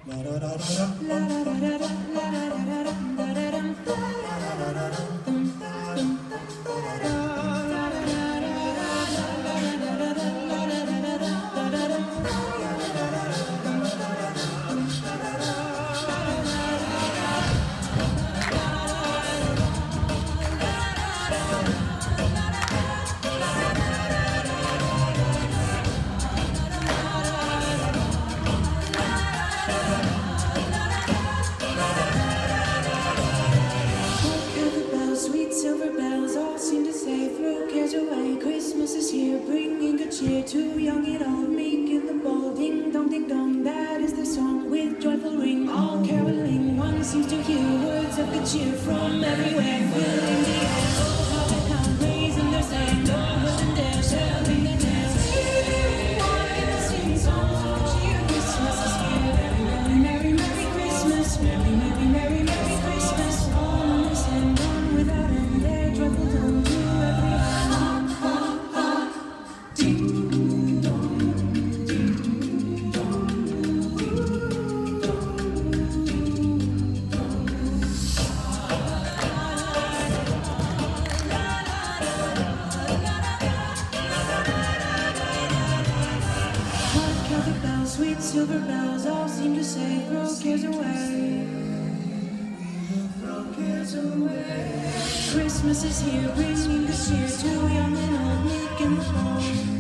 Christmas is here, bringing good cheer to young and old, meek and the bold. Ding dong, ding dong, that is the song with joyful ring. All caroling, one seems to hear words of good cheer from everywhere. Filling the air, oh how they come, raising their sound, no hood and dare, shouting their tales. Walk and sing songs of cheer. Christmas is here, very merry, merry, merry Christmas, merry, merry, merry, merry Christmas. All on this and on without end, their joyful tone to every heart. Sweet silver bells all seem to say, throw cares away, throw cares away. Christmas is here, bringing good cheer to young and old, meek and the bold.